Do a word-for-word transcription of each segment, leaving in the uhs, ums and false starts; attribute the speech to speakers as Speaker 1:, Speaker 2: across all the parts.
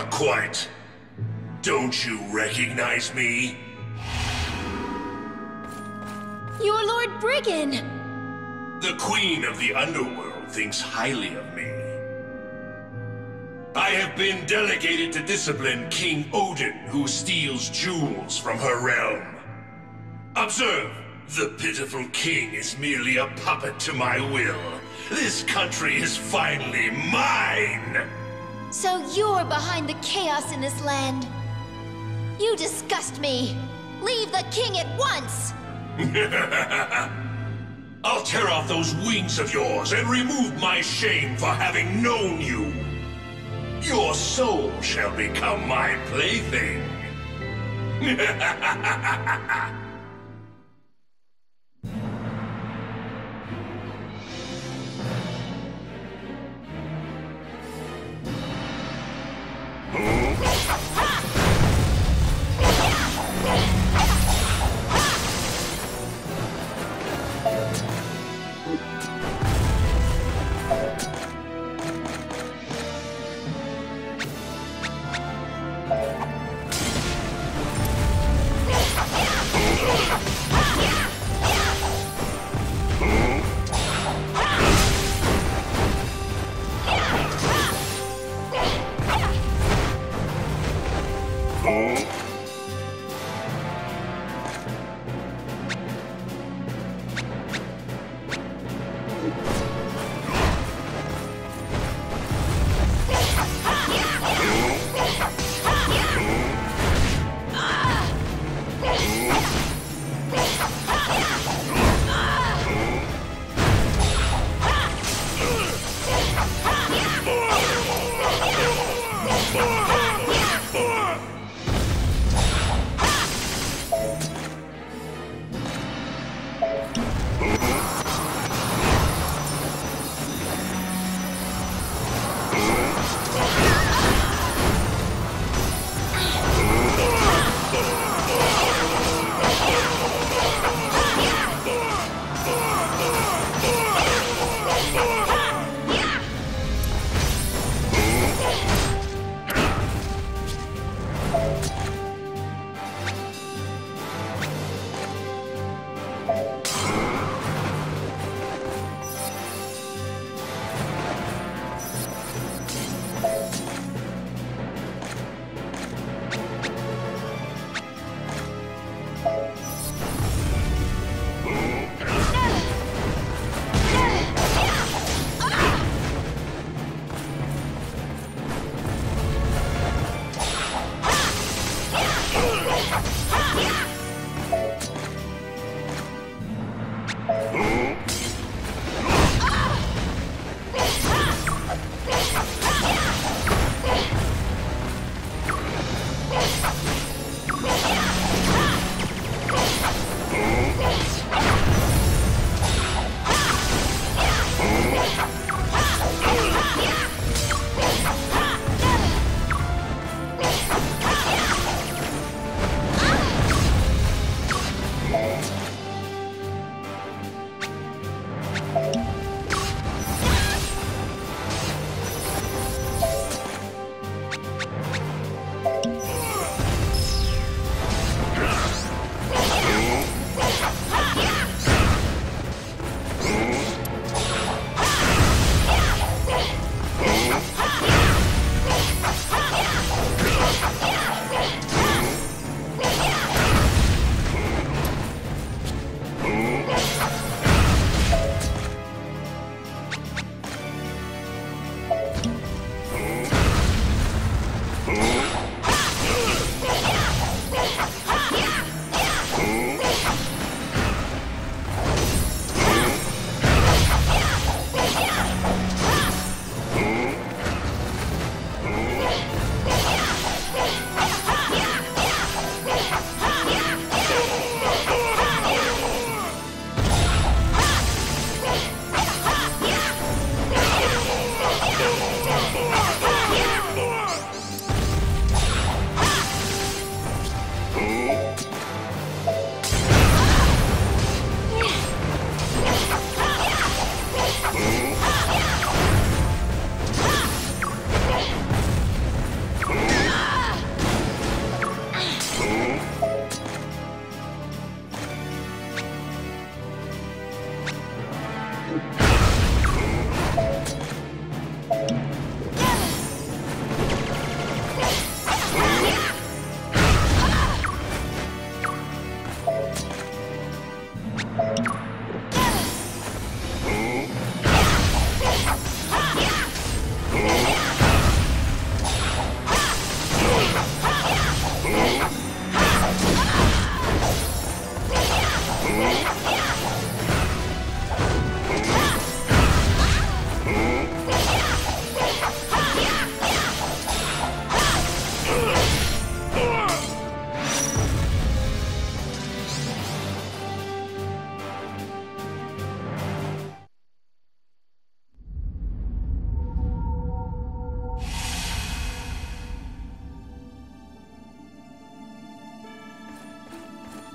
Speaker 1: Not quite. Don't you recognize me?
Speaker 2: You're Lord Brigand!
Speaker 1: The Queen of the Underworld thinks highly of me. I have been delegated to discipline King Odin, who steals jewels from her realm. Observe, the pitiful king is merely a puppet to my will. This country is finally mine!
Speaker 2: So you're behind the chaos in this land. You disgust me. Leave the king at once!
Speaker 1: I'll tear off those wings of yours and remove my shame for having known you. Your soul shall become my plaything.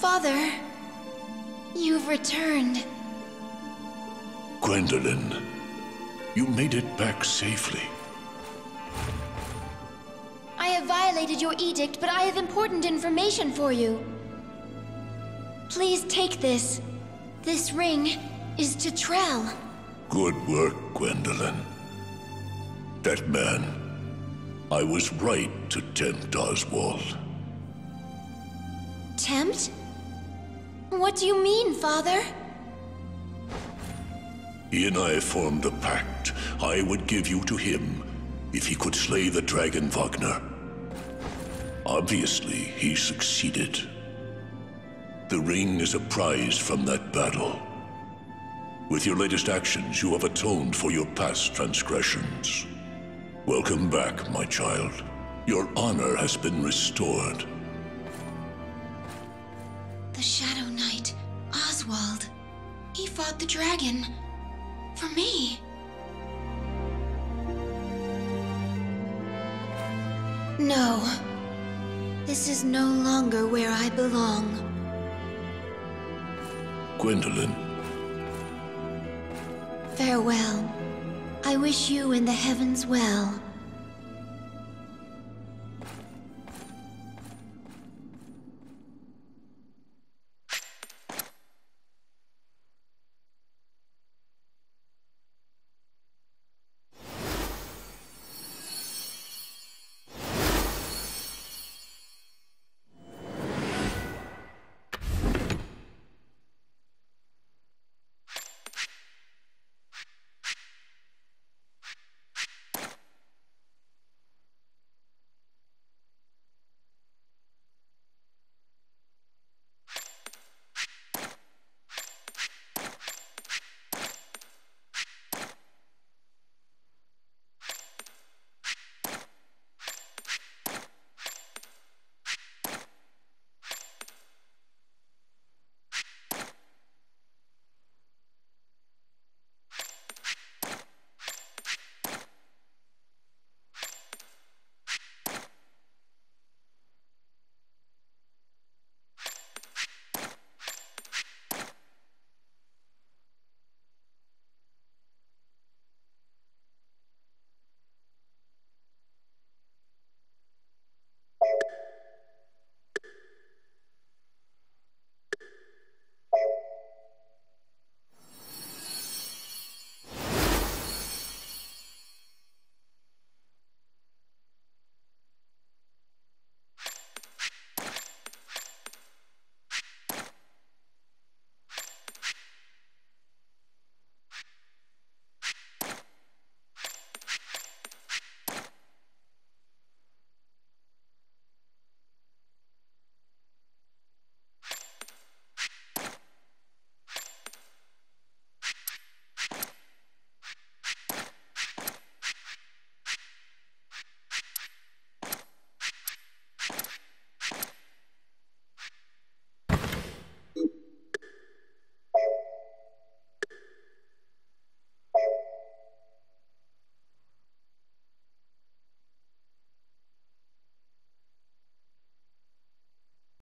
Speaker 2: Father, you've returned.
Speaker 1: Gwendolen, you made it back safely.
Speaker 2: I have violated your edict, but I have important information for you. Please take this. This ring is to Trell.
Speaker 1: Good work, Gwendolen. That man, I was right to tempt Oswald.
Speaker 2: Tempt? What do you mean, Father?
Speaker 1: He and I formed a pact. I would give you to him if he could slay the Dragon Wagner. Obviously, he succeeded. The ring is a prize from that battle. With your latest actions, you have atoned for your past transgressions. Welcome back, my child. Your honor has been restored.
Speaker 2: The Shadow Knight, Oswald. He fought the dragon. For me. No. This is no longer where I belong.
Speaker 1: Gwendolen.
Speaker 2: Farewell. I wish you and the heavens well.